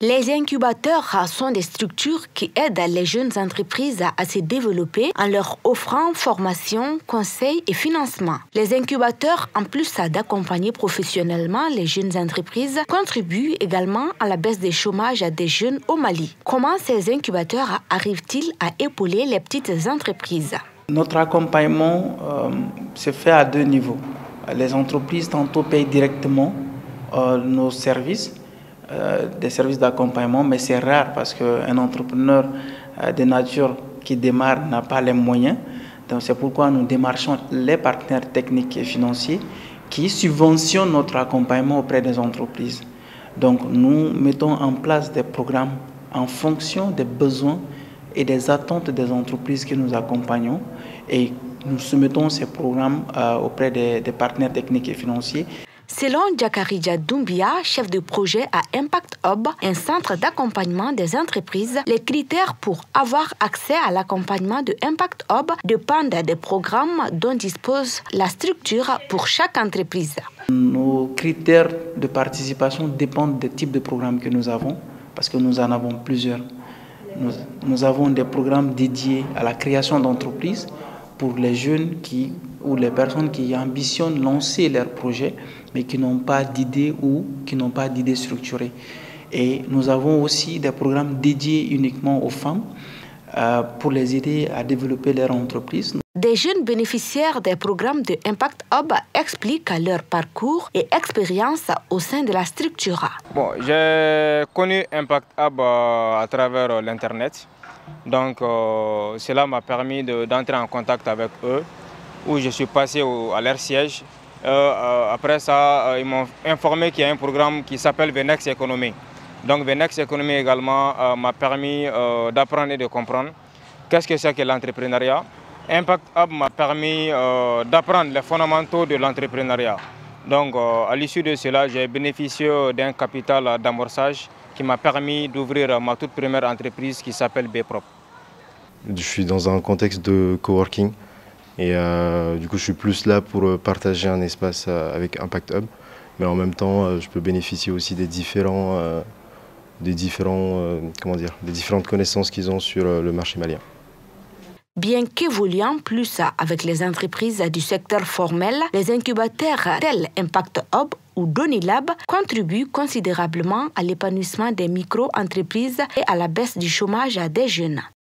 Les incubateurs sont des structures qui aident les jeunes entreprises à se développer en leur offrant formation, conseils et financement. Les incubateurs, en plus d'accompagner professionnellement les jeunes entreprises, contribuent également à la baisse des chômages des jeunes au Mali. Comment ces incubateurs arrivent-ils à épauler les petites entreprises? Notre accompagnement se fait à deux niveaux. Les entreprises tantôt payent directement nos services, des services d'accompagnement, mais c'est rare parce qu'un entrepreneur de nature qui démarre n'a pas les moyens. Donc c'est pourquoi nous démarchons les partenaires techniques et financiers qui subventionnent notre accompagnement auprès des entreprises. Donc nous mettons en place des programmes en fonction des besoins et des attentes des entreprises que nous accompagnons et nous soumettons ces programmes auprès des partenaires techniques et financiers. Selon Djakarija Doumbia, chef de projet à Impact Hub, un centre d'accompagnement des entreprises, les critères pour avoir accès à l'accompagnement de Impact Hub dépendent des programmes dont dispose la structure pour chaque entreprise. Nos critères de participation dépendent des types de programmes que nous avons, parce que nous en avons plusieurs. Nous avons des programmes dédiés à la création d'entreprises pour les jeunes ou les personnes qui ambitionnent lancer leurs projets mais qui n'ont pas d'idées ou qui n'ont pas d'idées structurées. Et nous avons aussi des programmes dédiés uniquement aux femmes pour les aider à développer leur entreprise. Des jeunes bénéficiaires des programmes de Impact Hub expliquent leur parcours et expérience au sein de la structure. Bon, j'ai connu Impact Hub à travers l'Internet. Donc cela m'a permis d'entrer en contact avec eux, où je suis passé à leur siège. Après ça, ils m'ont informé qu'il y a un programme qui s'appelle Venex Economy. Donc Venex Economy également m'a permis d'apprendre et de comprendre qu'est-ce que c'est que l'entrepreneuriat. Impact Hub m'a permis d'apprendre les fondamentaux de l'entrepreneuriat. Donc à l'issue de cela, j'ai bénéficié d'un capital d'amorçage qui m'a permis d'ouvrir ma toute première entreprise qui s'appelle B-Prop. Je suis dans un contexte de coworking et du coup je suis plus là pour partager un espace avec Impact Hub, mais en même temps je peux bénéficier aussi des différentes connaissances qu'ils ont sur le marché malien. Bien qu'évoluant plus avec les entreprises du secteur formel, les incubateurs tels Impact Hub ou Donilab contribuent considérablement à l'épanouissement des micro-entreprises et à la baisse du chômage des jeunes.